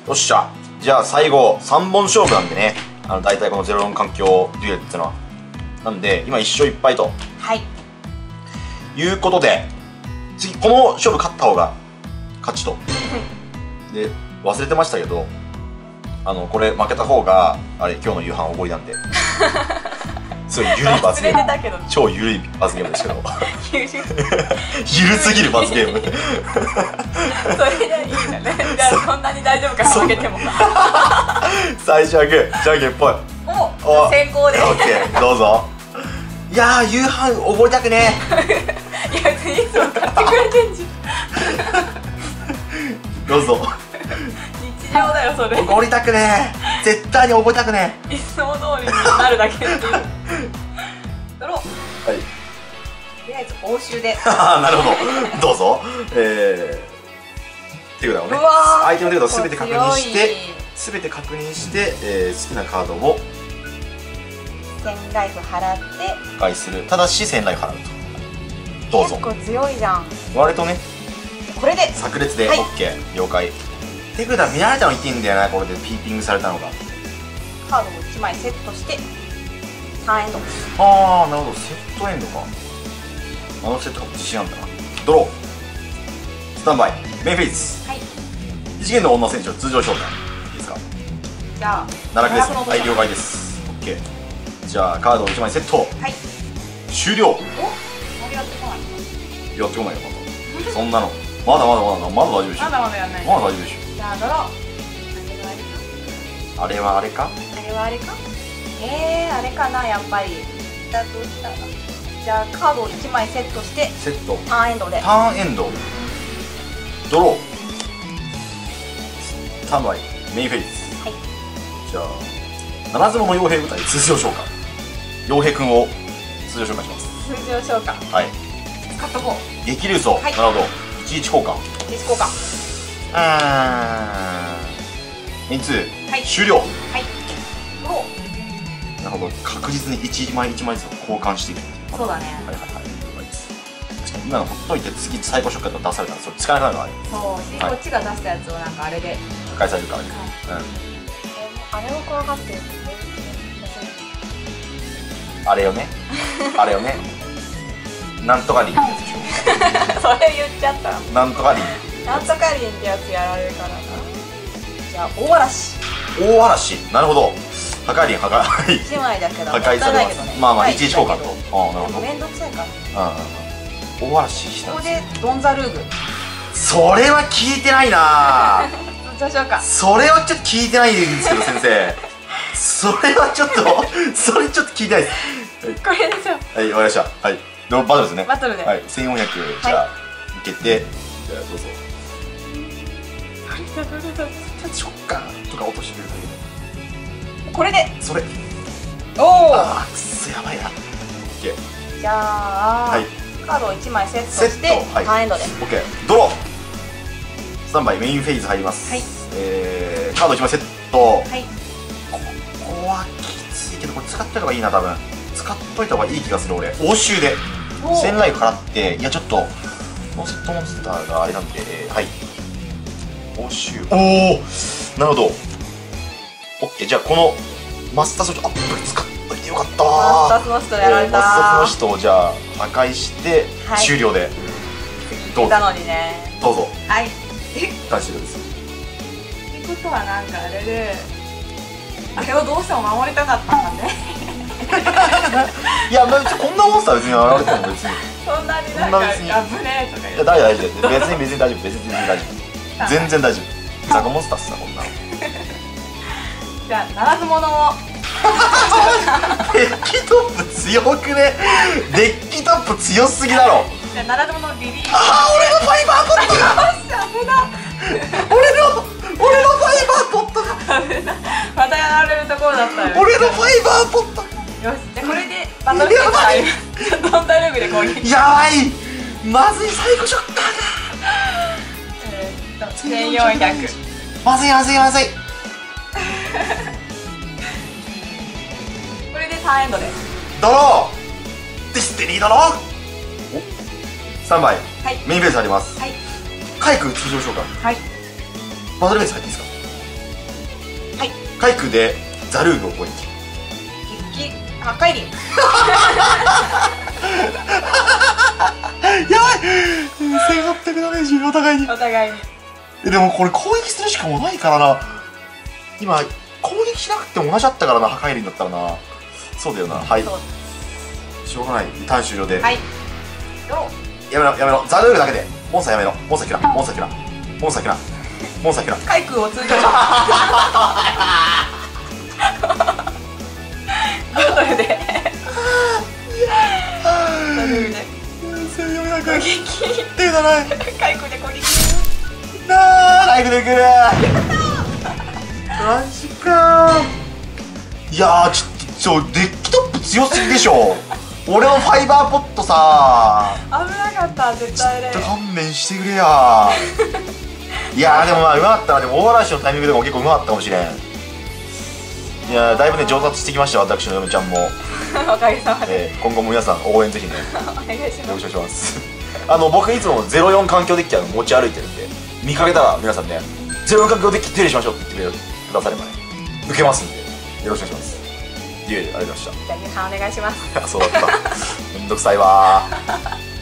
よっしゃ。じゃあ最後3本勝負なんでね、大体この04環境デュエルってのはなんで今1勝1敗とはいいうことで、次この勝負勝った方が勝ちとで、忘れてましたけど、これ負けた方があれ今日の夕飯おごりなんで、すごい緩い罰ゲーム、超緩い罰ゲームですけど緩すぎる罰ゲームそれでいいんだね。じゃあそんなに大丈夫か、負けても最初はグー、じゃんけんぽい。 お、先行で。 オッケー、どうぞ。いやー、夕飯おごりたくねいや、別にいつも買ってくれてんじゃん。どうぞ。 日常だよ、それ。 おごりたくねー、絶対におごりたくねいつも通りになるだけっていう。ドロー。 ー。はい。 とりあえず報酬で。 なるほど。どうぞ。手札をね、相手の手札をすべて確認して、すべて確認して、好きなカードを 1000ライフ払って破壊する。ただし1000ライフ払うと。どうぞ。 結構強いじゃん。 割とね、 これで炸裂で、 はい OK、了解。手札見られたの言っていいんだよな、これでピーピングされたのが。 カードを1枚セットして3エンド。 ああ、なるほど、セットエンドか。セットが自信あるんだな。ドロー、スタンバイ、メインフェイス。 はい。 異次元の女選手は通常召喚。いいですか。 じゃあ奈落ですね。 奈落のはい、了解です。 OK。じゃあカードを1枚セット。 はい。 終了。 お、あれやってこない。 やってこないよ、まだ。そんなのまだ大丈夫でしょ。 まだまだやんない。 まだ大丈夫でしじゃあドロー。 ょ。あれはあれか。 あれはあれか。あれかな、やっぱり。だとしたら、じゃあカードを1枚セットしてセット、 ターンエンドで。 ターンエンド、ドロー、スタンバイ、メインフェイス。 はい。 じゃあ七つの傭兵部隊通常召喚。傭兵君を通常召喚します。 通常召喚はい。 使っとこう。 激流走、 はいなるほど。11交換。 実交換。 メイン2、 はい終了。 はい。ドロなるほど、確実に1枚1枚ずつ交換していく。 ー。そうだね。 はいはいはい、了解です。確かに今のほっといて次サイコショックが出されたらそれ使えなくなるからね。 そうし、 はいこっちが出したやつをなんかあれで。 破壊されるからね。 あれを怖がってる。 あれよね。あれよね。なんとかリンってやつでしそれ言っちゃった。 ょ。なんとかリン。 なんとかリンってやつやられるからな。じゃあ大嵐。 大嵐。なるほど。破壊リン破壊。はい。 1枚だけど破壊されます。まあまあ一時交換と。ああ、なるほど。 めんどくさいから。 大嵐したんここです。 でドンザルーグ。 それは聞いてないな。 通常召喚。 それはちょっと聞いてないんですけど先生。それはちょっとそれちょっと聞いてないです。 これでしょ。 はい、わかりました。はい。バトルですね。 バトルで。 はい、1400じゃあ受けて、じゃあどうぞ。ショッカーとか落としてくれるだけで。 これで。 それ。 おお。 ああ、くっそやばいな。オッケー。 じゃあ、 はい。 カードを1枚セットセッしてト、はい。 ターンエンドで。 オッケー。ドロー。スタンバイメインフェイズ入ります。 はい。 カード1枚セット。 はい。 ここはきついけどこれ使っといた方がいいな多分。使っといた方がいい気がする俺。応酬で1000ライフ払って、いやちょっとノーセットモンスターがあれなんで、はい。応酬。おお、なるほど。オッケー、じゃあこのマスターソフトアップ使っといてよかったー。 マスタースの人やられたー。 マスタースの人をじゃあ破壊して、 はい、 終了でどうぞ。 たのにね。 どうぞ。 はい。 大丈夫です。 ってことはなんかあれで、あれをどうしても守りたかったんだね。 いや、まあ、こんなモンスター別に現れても別に。 そんなになんか危ねえとか言って。 いや大丈夫別に大丈夫別に大丈夫全然大丈夫。ザコモンスターっすなこんなの。 じゃあならず者を。 デッキトップ強くね。デッキトップ強すぎだろ。 じゃあならず者リリース。 ああ、俺のファイバーポットが危な。 俺のファイバーポットがまたやられるところだったよ。 俺のファイバーポットが。 よし、じゃあこれでバトルゲーム入る。ドンダルーグで攻撃。 やばい。まずい、サイコショッカーが。 1400。 まずいまずいまずい。 これでターンエンドです。 ドロー。ディスティニードロー。お、スタンバイ。 はい。 メインベースあります。 はい。 カイ君通常召喚。 はい。 バトルベース入っていいですか。 海空でザルーグを攻撃。 一撃破壊輪。 やばい、1800ダメージお互いに。 お互いに。 でもこれ攻撃するしかもないからな。今攻撃しなくても同じだったからな、破壊輪だったらな。そうだよな。はい、しょうがない。ターン終了で。 はい、どう。 やめろやめろ、ザルーグだけで。モンスターやめろ、モンスターキラモンスターキラモンスターキラモンスターキラ。 海空を通常バトルでバトルで 1400 攻撃。 手がない。 海空で攻撃。 早くでくる。マジかー。いやー、ちょっとデッキトップ強すぎでしょ。俺のファイバーポットさ危なかった、絶対ね。 ちょっと勘弁してくれやー。いやーでもまあうまかったな。でも大嵐のタイミングでも結構うまかったかもしれん。いやーだいぶね上達してきました、私の嫁ちゃんも。 おかげさまで、 今後も皆さん応援ぜひねお願いしよろます。 しくお願いします僕いつも04環境デッキ持ち歩いてるんで、見かけたら皆さんね04環境デッキ手入れしましょうって言ってくださればね受けますんでよろしくお願いします。いえいえ、ありがとうございました。 じゃあ、ゆうさんお願いします。 そうだっためんどくさいわー